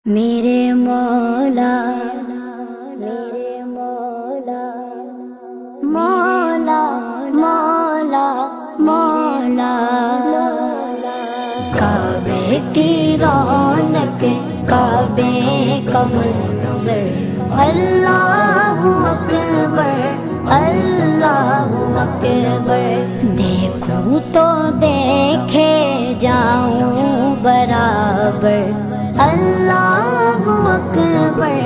میرے مولا میرے مولا مولا مولا مولا کعبے کی رونق کعبے کا منظر اللہ اکبر اللہ اکبر دیکھوں تو دیکھے جاؤں برابر اللہ اکبر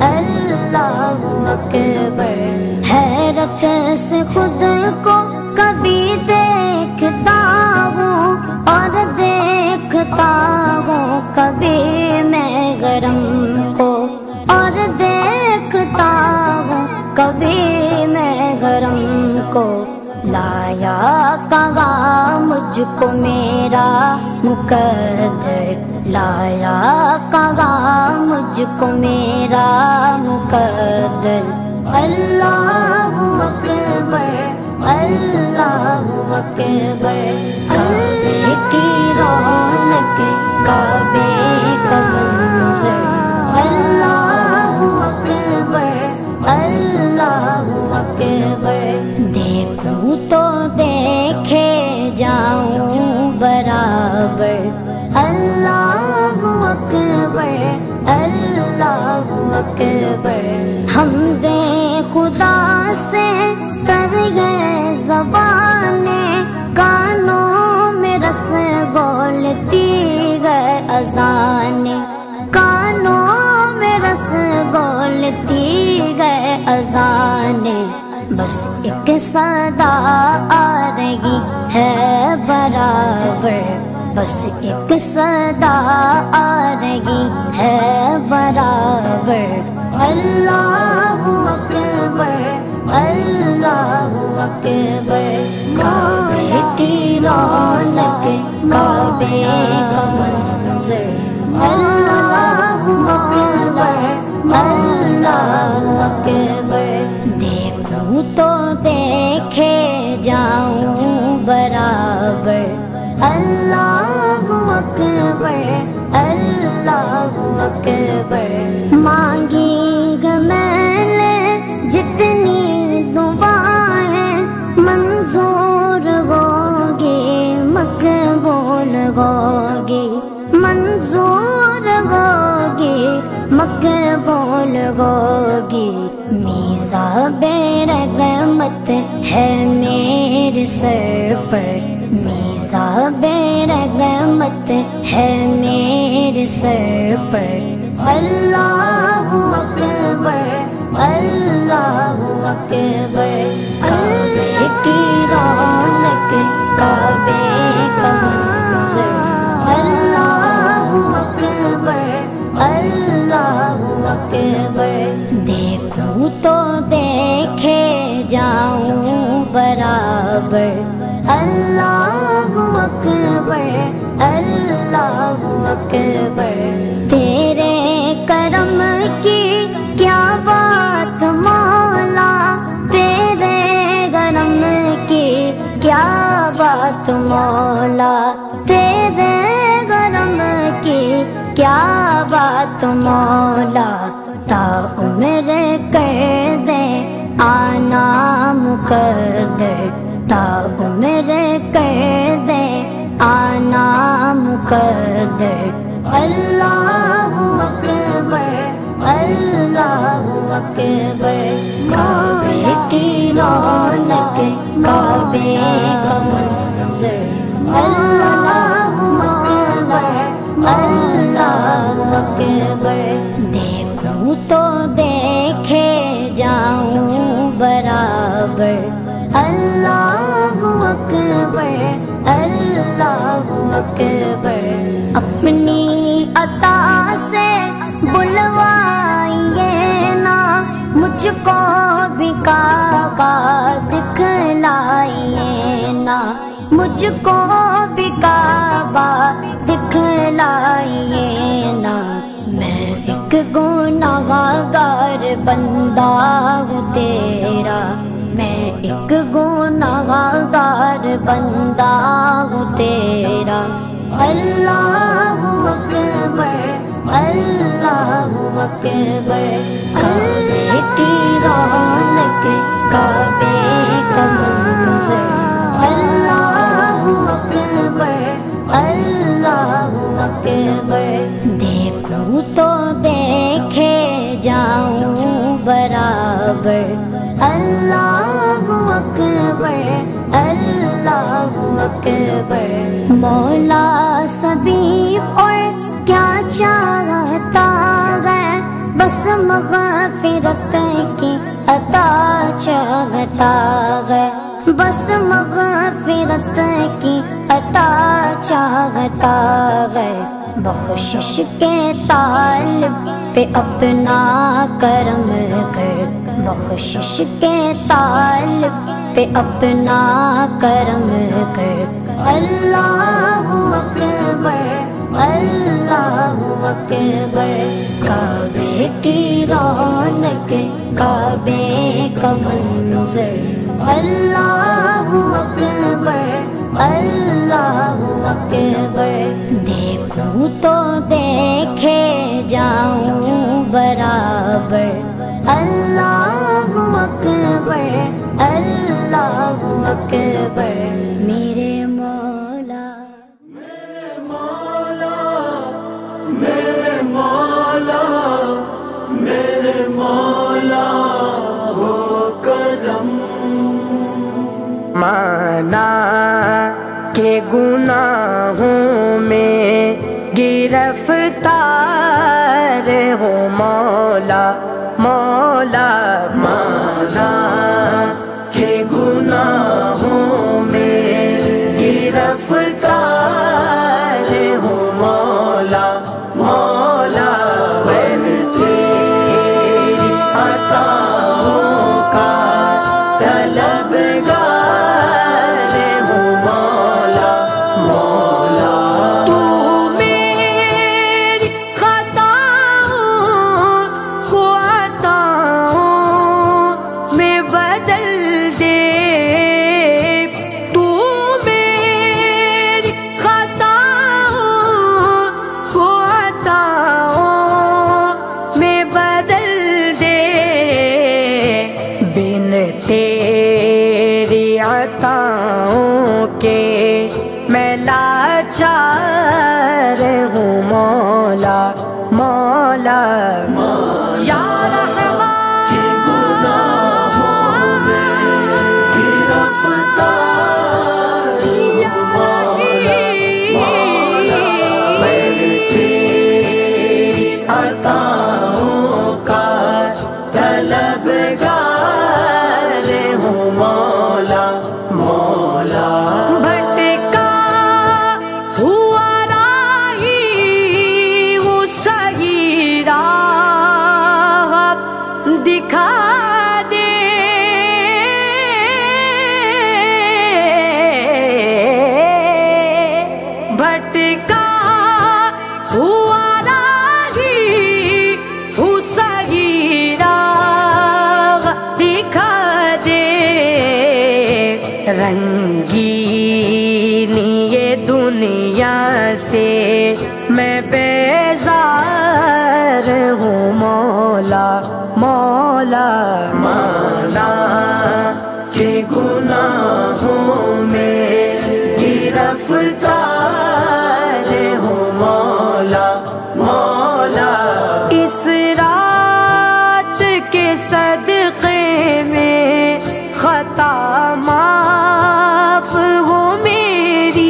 اللہ اکبر حیرت سے خود کو کبھی دیکھتا ہوں اور دیکھتا ہوں کبھی میں گرم کو اور دیکھتا ہوں کبھی میں گرم کو لایا کہاں مجھ کو میرا مقدر لایا کہاں مجھ کو میرا مقدر اللہ اکبر اللہ اکبر کعبے کی رونق کعبے کا منظر اللہ اکبر اللہ اکبر دیکھوں تو دیکھے جاؤں برابر اللہ اکبر اللہ اکبر حمد خدا سے تر گئے زبانیں کانوں میں رس گولتی گئے اذانیں کانوں میں رس گولتی گئے اذانیں بس ایک صدا آ رہی ہے برابر بس ایک صدا آ رہی ہے برابر اللہ اکبر اللہ اکبر کعبے کی رونق کعبے کا منظر اللہ اکبر اللہ اکبر دیکھوں تو دیکھے جاؤں برابر اللہ اکبر اللہ اکبر مانگی گا میں نے جتنی دعائیں منظور ہوگی مقبول ہوگی منظور ہوگی مقبول ہوگی میثاق رحمت ہے میرے سر پر میثاق رحمت ہے میرے سر پر اللہ اکبر اللہ اکبر کعبے کی رونق کعبے کا منظر اللہ اکبر اللہ اکبر دیکھوں تو دیکھے جاؤں برابر اللہ اکبر اللہ اکبر تیرے کرم کی کیا بات مولا تیرے کرم کی کیا بات مولا تیرے کرم کی کیا بات مولا تا عمر کر دے آنا مقدر تا عمر کر دے آنا مقدر اللہ اکبر اللہ اکبر کعبے کی رونق کعبے کا منظر اللہ اکبر اللہ اکبر دیکھوں تو دیکھے جاؤں برابر اللہ اکبر اللہ اکبر اپنی عطا سے بلوائیے نا مجھ کو بھی کعبہ دکھلائیے نا مجھ کو بھی کعبہ دکھلائیے نا میں ایک گناہگار بندہ ہوں تیرا میں ایک گناہگار بندہ ہوں تیرا اللہ اکبر اللہ اکبر کعبے کی رونق کعبے کا منظر اللہ اکبر اللہ اکبر دیکھوں تو دیکھے جاؤں برابر اللہ اکبر اللہ اکبر مولا سبھی اور کیا چاہتا ہے بس مغفرت کی عطا چاہتا ہے بس مغفرت کی عطا چاہتا ہے بخشش کے طالب پہ اپنا کرم کر بخشش کے طالب پہ اپنا کرم کر اللہ اکبر اللہ اکبر کعبے کی رونق کعبے کا منظر اللہ اکبر اللہ اکبر دیکھوں تو دیکھے جاؤں برابر اللہ اکبر اللہ اکبر میرے مولا میرے مولا میرے مولا میرے مولا ہو کرم مانا کہ گناہوں میں گرفتار ہوں مولا مولا مانا کہ گناہوں میں گرفتار ہوں مولا مولا میں تیری عطاؤں کا طلبگار ہوں مولا مولا تو میری خطاؤں کو عطاؤں میں بدل دے تو میری خطاؤں کو عطاؤں میں بدل دے بن تیری عطاؤں کے میں لاچار ہوں مولا مولا یا عطاؤں کا طلبگار ہوں مولا مولا بھٹکا ہوا راہی ہوں صحیح راہ دکھا دے بھٹکا ہوا رنگینی یہ دنیا سے میں بیزار ہوں مولا مولا مانا کہ گناہوں میں گرفتار ہوں مولا مولا اس رات کے صدقے میں خطا معاف ہو میری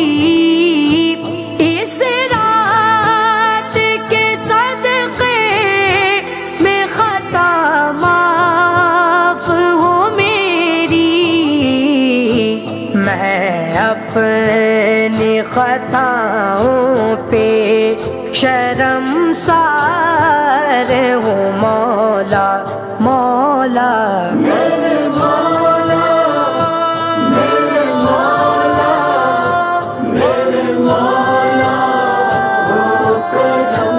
اس رات کے صدقے میں خطا معاف ہو میری میں اپنی خطاؤں پہ شرمسار ہوں مولا مولا میرے مولا میرے مولا میرے مولا ہو کرم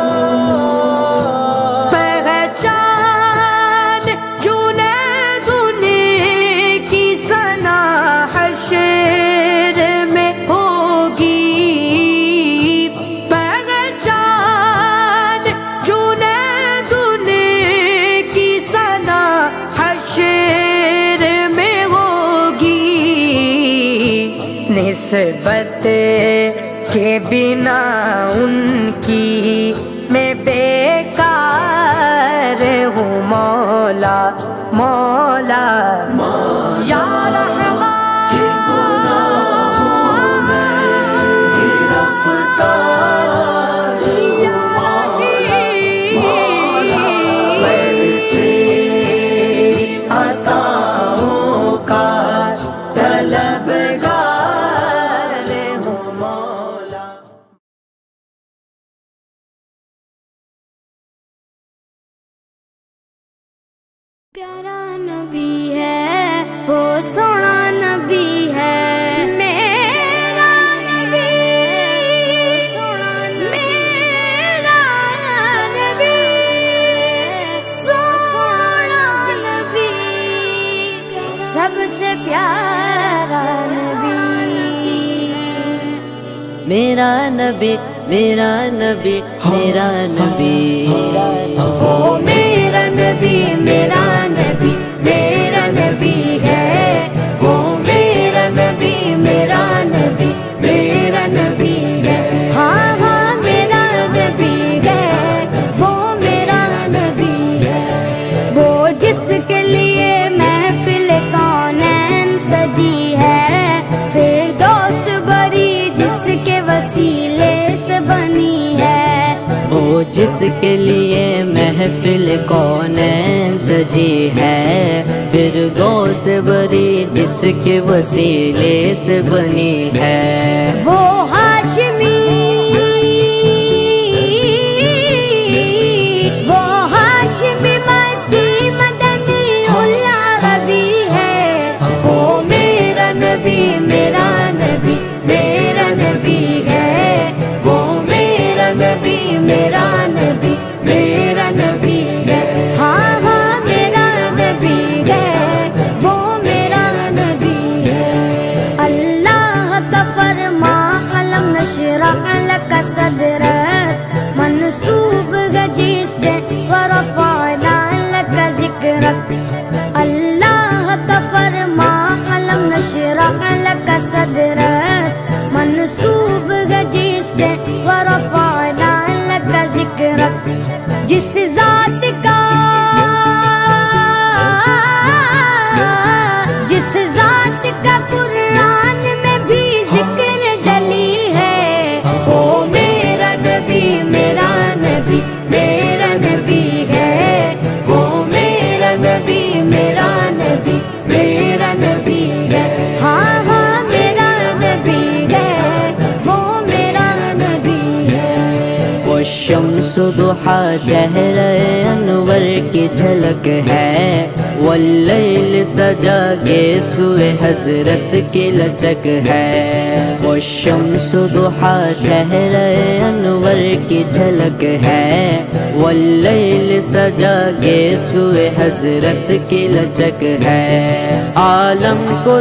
پہچان جنید کی ثنا حشر میں ہوگی پہچان جنید نسبت کے بنا ان کی میں بیکار ہوں مولا مولا یا رحمان پیارا نبی ہے وہ سونا نبی ہے میرا نبی سونا میرا نبی سونا نبی سب سے پیارا نبی میرا نبی میرا نبی میرا نبی وہ میرا نبی میرا نبی میرا نبی ہے وہ میرا نبی میرا نبی میرا نبی ہے ہاں ہاں میرا نبی ہے وہ میرا نبی ہے وہ جس کے لیے محفل کونین سجی ہے فردوس بری جس کے وسیلے سے بنی ہے وہ جس کے لیے محفل کونین سجی ہے فردوس بری جس کے وسیلے سے بنی ہے وہ ہاشمی مکی مدنی العربی ہے وہ میرا نبی میرا نبی میرا نبی ہے وہ میرا نبی میرا نبی میرا نبی ہے ہاں ہاں میرا نبی ہے وہ میرا نبی ہے اللہ کا فرما علم نشرح لک صدرک منصوب ہے جس سے ورفعنا لک ذکرک اللہ کا فرما علم نشرح لک صدرک منصوب ہے جس سے ورفعنا لک ذکرک جس ذات کا قرآن میں بھی ذکر جلی ہے وہ میرا نبی میرا نبی میرا نبی ہے وہ میرا نبی میرا نبی میرا نبی ہے ہاں ہاں میرا نبی ہے وہ میرا نبی ہے وہ شمس ضحا چہرہ انور کی جھلک ہے واللیل سجا کے سوئے حضرت کی لچک ہے وہ شمس ضحا چہرہ انور کی جھلک ہے واللیل سجا کے سوئے حضرت کی لچک ہے عالم کو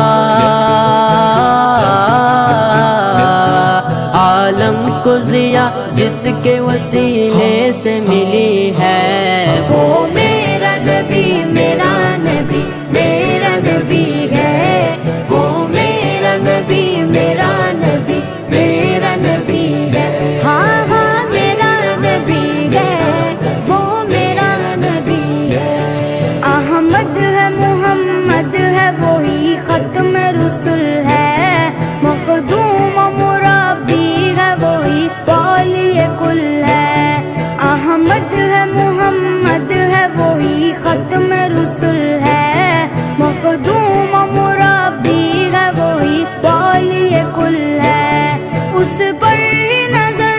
ضیا جس کے وسیلے سے ملی ہے وہ میرا نبی میرا نبی میرا نبی ہے وہ میرا نبی میرا نبی میرا نبی ہے ہاں ہاں میرا نبی ہے وہ میرا نبی ہے احمد ہے محمد ہے وہی ختم رسول ہے مقدوم مرابی ہے وہی والی کل ہے احمد ہے محمد ہے وہی ختم رسول ہے مقدوم مرابی ہے وہی والی کل ہے اس پر نظر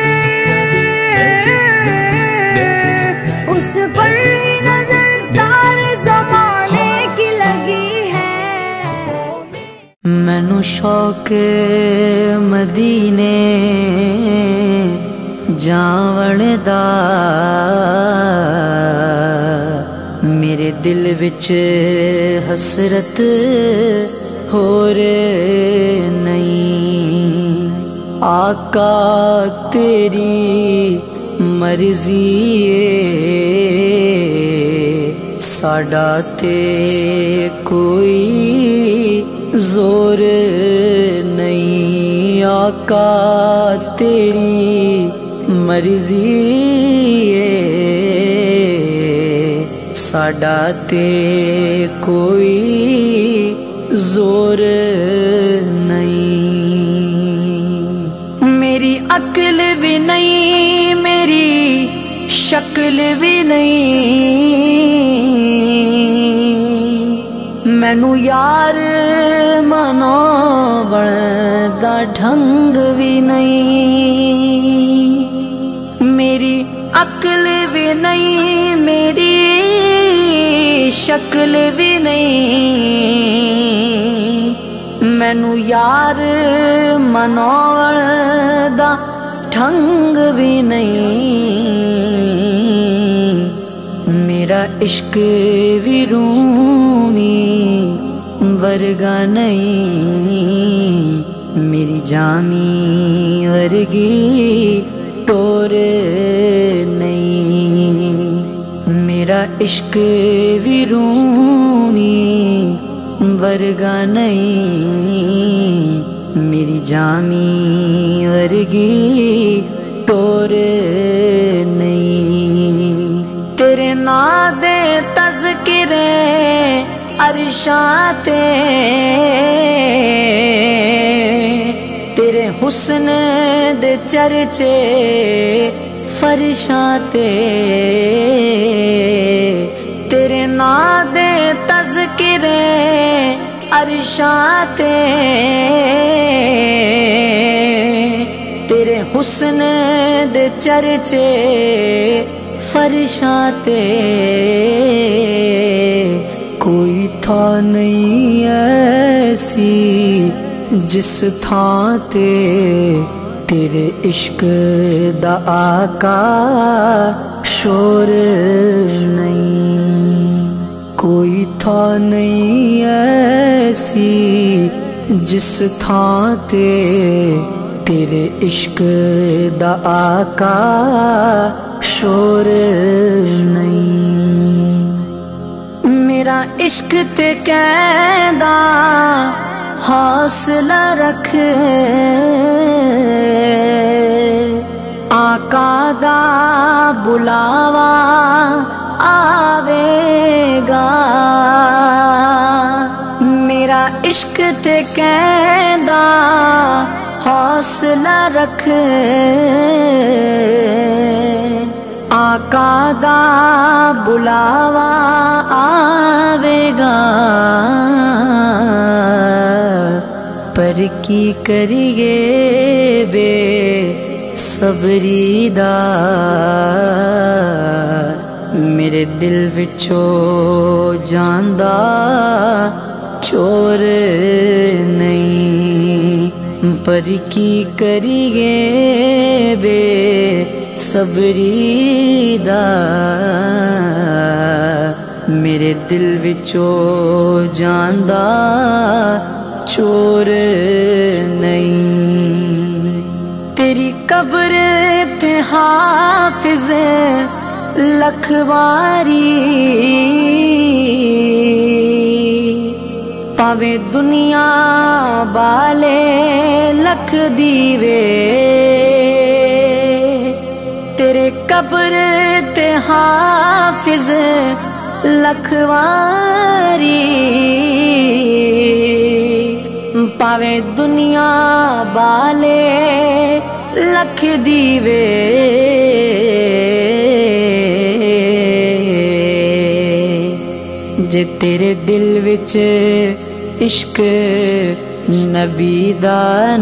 سارے زمانے کی لگی ہے مینو شوق مدینے جاون دا میرے دل وچ حسرت ہور نہیں آقا تیری مرضی ساڈا تے کوئی زور نہیں آقا تیری مرضی ہے ساڈا تے کوئی زور نہیں میری عقل بھی نہیں میری شکل بھی نہیں مینو یار مناون دا ڈھنگ بھی نہیں میری عقل بھی نہیں میری شکل بھی نہیں مینو یار مناون دا ڈھنگ بھی نہیں میرا عشق بھی رومی ورگا نہیں میری جامی ورگی ٹور نہیں میرا عشق بھی رومی ورگا نہیں میری جامی ورگی ٹور نہیں تیرے نام دے تذکرے عرشاں تے تیرے حسن دے چرچے فرشاں تے تیرے نام دے تذکرے عرشاں تے تیرے حسن دے چرچے فرشاں تے کوئی تھا نہیں ایسی جس تھاں تے تیرے عشق دا آقا شور نہیں کوئی تھا نہیں ایسی جس تھاں تے تیرے عشق دا آقا شور نہیں میرا عشق تے کہندا حوصلہ رکھ آقا دا بلاوا آوے گا میرا عشق تے کہندا حوصلہ رکھ آقا دا بلاوا آوے گا پر کی کریے بے صبری دا میرے دل وچوں جاندا چور نہیں پر کی کریے بے صبری دا میرے دل وچوں جاندا چور نہیں تیری قبر تے حافظ لکھواری پاوے دنیا بالے لکھ دیوے تیرے قبر تے حافظ لکھواری پاوے دنیا بالے لکھ دیوے جے تیرے دل وچ عشق نبی دا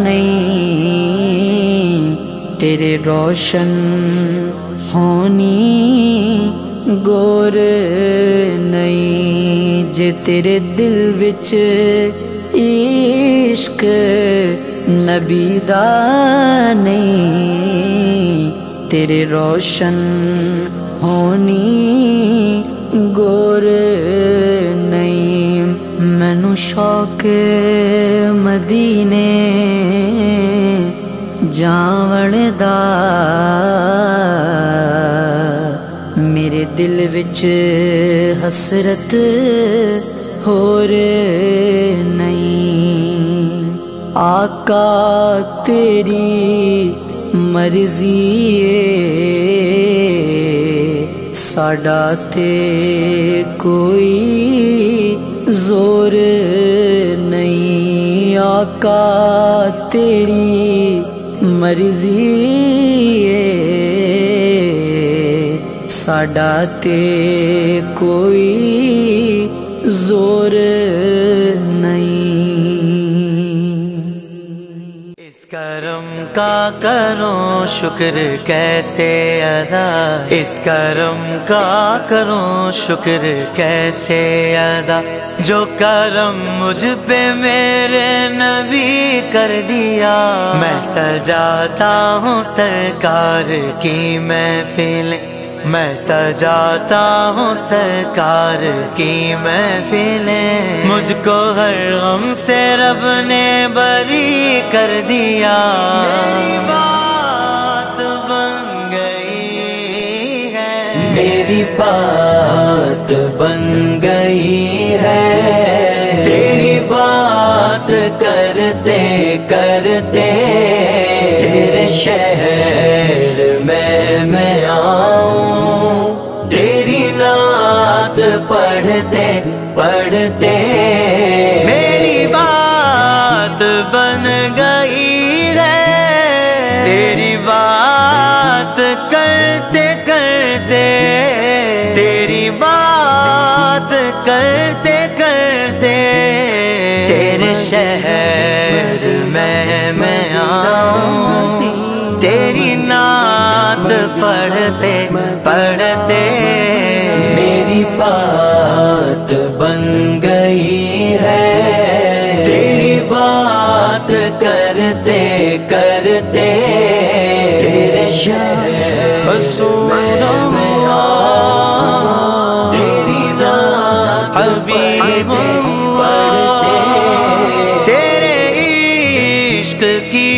نہیں تیرے روشن ہونی گور نہیں جے تیرے دل وچ عشق نبی دا نہیں تیرے روشن ہونی گور نہیں مینو شوق مدینے جاون دا میرے دل وچ حسرت होर नहीं। आका तेरी मर्जी साडा ते कोई जोर नहीं। आका तेरी मर्जी साडा ते कोई जोर नहीं। इस करम का करो शुक्र कैसे अदा, इस करम का करो शुक्र कैसे अदा, जो करम मुझ पे मेरे नबी कर दिया। मैं सजाता हूँ सरकार की महफिलें, मैं सजाता हूँ सरकार की महफिलें। मुझको हर गम से रब ने बरी कर दिया। मेरी बात बन गई है, मेरी बात बन गई है। तेरी बात करते करते तेरे शहर में मैं आऊं, तेरी नात पढ़ते पढ़ते मेरी बात बन गई है। तेरी बात करते करते तेरी बात करते करते तेरे शहर में मैं आऊं, तेरी नात पढ़ते पढ़ते मेरी बात बन गई है। तेरी बात करते करते तेरे शहर में आऊं, तेरी नात पढ़ते तेरे इश्क की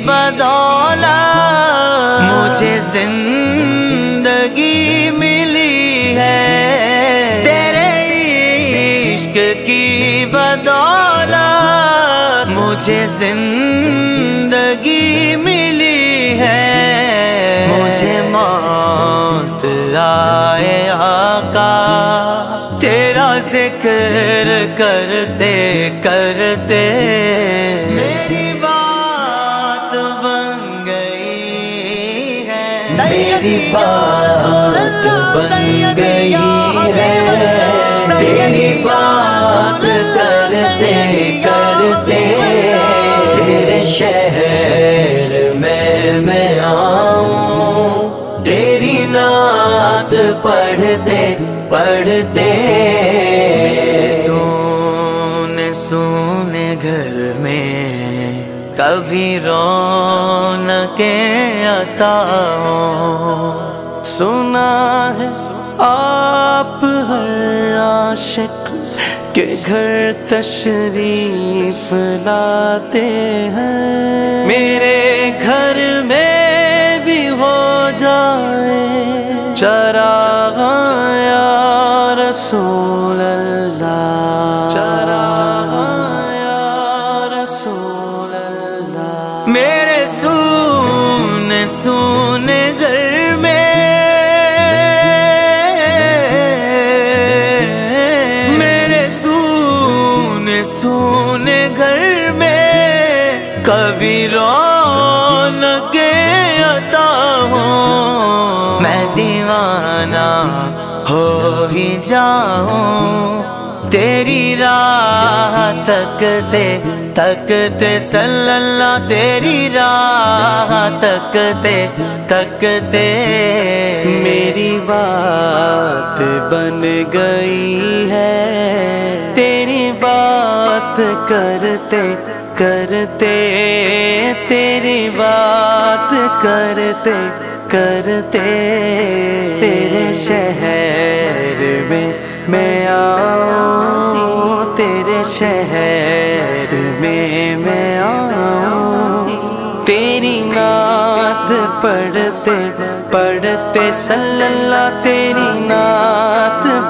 बदौलत मुझे जिंदगी मिली है। तेरे इश्क की बदौलत मुझे जिंदगी मिली है। मुझे मौत आए आका तेरा जिक्र करते करते मेरी बात बन गई है। मेरी बात बन गई है। तेरी बात करते करते तेरे शहर में मैं आऊं, तेरी नात पढ़ते पढ़ते मेरे सोने सोने घर में कभी रौनकें अता हो। सुना है आप हर आशिक के घर तशरीफ लाते हैं। मेरे घर में भी हो जाए चराग़ या रसूल अल्लाह, चराग़ या रसूल अल्लाह। मेरे सूने सूने घर में, मेरे सूने सूने घर में कभी रौनकें अता हो। मैं दीवाना हो ही जाऊं तेरी राह तकते तकते सल्लल्लाह, तेरी राह तकते तकते मेरी बात बन गई है। तेरी बात करते करते तेरी बात करते करते तेरे शहर में मैं आऊं, तेरे शहर में मैं आऊं, तेरी नात पढ़ते पढ़ते सल्लल्लाह, तेरी नात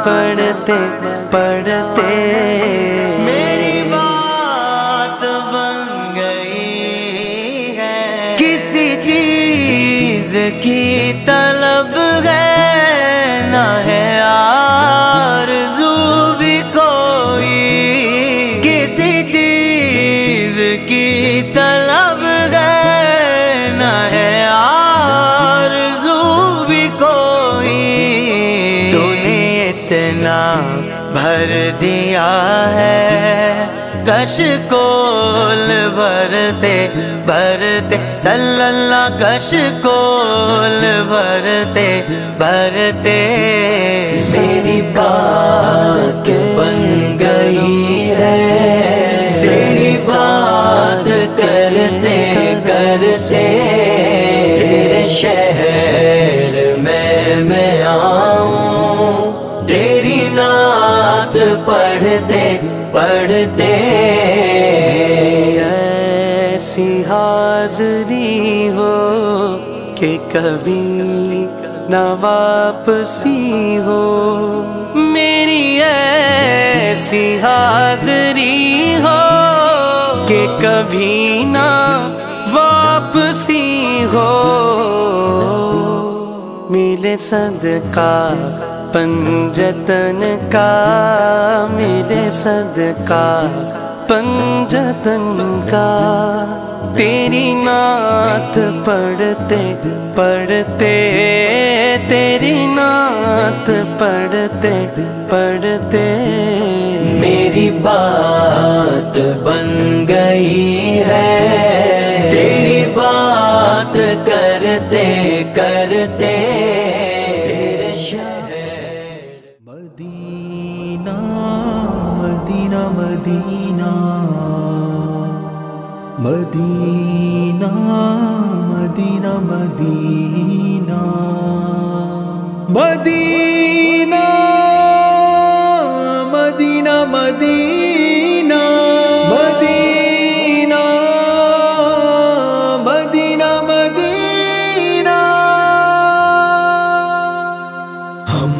پڑھتے پڑھتے میری بات بن گئی ہے، کسی چیز کی طلب ہے نہ ہے آرزو بھی کوئی، کسی چیز کی طلب ہے نہ ہے آرزو بھی کوئی، تو نے اتنا بھر دیا ہے کشکول بھرتے بھرتے صلی اللہ کشکول بھرتے بھرتے میری بات بن گئی ہے، میری بات کرتے کرتے تیرے شہر میں آؤں، تیری نعت پڑھتے پڑھتے ایسی حاضری ہو کہ کبھی نہ واپسی ہو، میری ایسی حاضری ہو کہ کبھی نہ واپسی ہو، ملے صدقہ پنجتن کا، ملے صدقہ پنجتن کا، تیری نعت پڑھتے پڑھتے تیری نعت پڑھتے پڑھتے میری بات بن گئی ہے، تیری بات کرتے کرتے تیرے شہر مدینہ مدینہ مدینہ مدینہ مدینہ مدینہ مدینہ مدینہ مدینہ مدینہ مدینہ مدینہ ہم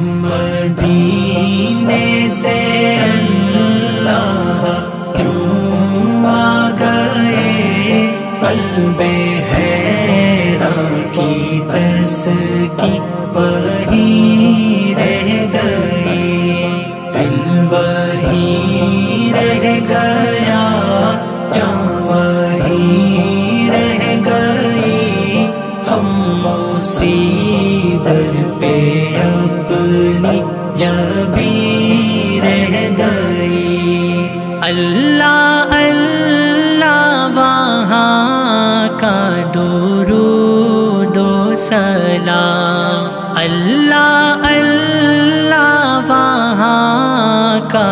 مدینے سے اللہ کیوں آ گئے، قلب حیران کی تسکی وہی رہ گئی، دل وہی رہ گیا، جان وہی رہ گئی، ہم اسی در پہ اپنی جبیں رہ گئی، اللہ اللہ وہاں کا درود و سلام، اللہ اللہ وہاں کا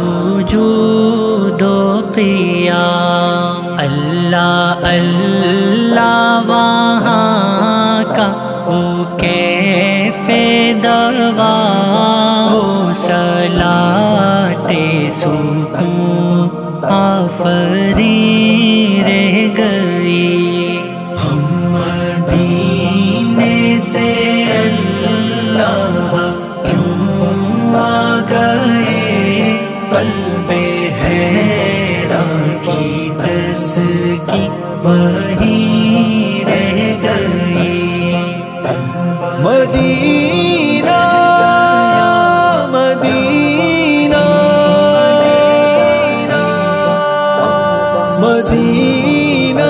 سجود و قیام، اللہ اللہ وہاں کا وہ کیف دوا، وہ صلاۃ سکون آفری رہ گئی، ہم مدینے سے اللہ کیوں آ گئے، قلب حیران کی تسکی وہی رہ گئی، مدینہ مدینہ مدینہ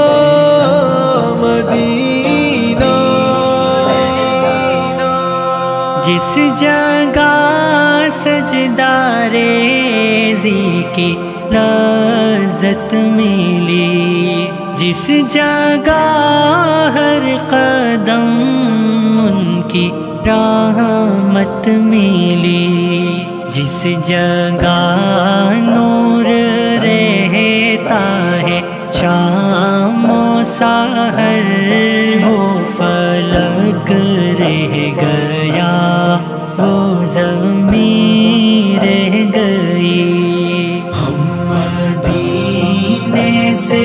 مدینہ، جس جگہ سجدہ ریزی کی لذت ملی، جس جگہ ہر قدم ان کی رحمت ملی، جس جگہ نور رہتا ہے شام و سحر، وہ فلک رہ گیا، وہ زمین رہ گئی، ہم مدینے سے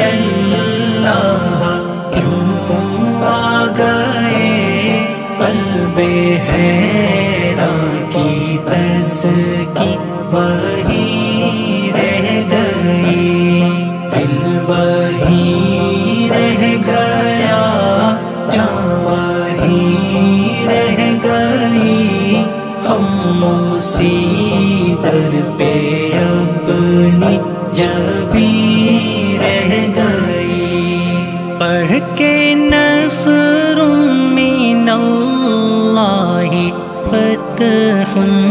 اللہ کیوں آ گئے، قلب حیران کی جس کی وہی رہ گئی، دل وہی رہ گیا، جان وہی رہ گئی، خاموشی در پہ اپنی جبھی رہ گئی۔ پڑھ کے نصر من اللہ فتح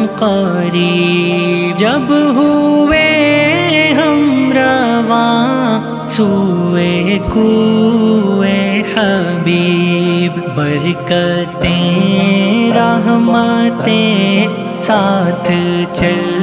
قریب، جب ہوئے ہم رواں سوئے کوئے حبیب، برکتیں رحمتیں ساتھ چل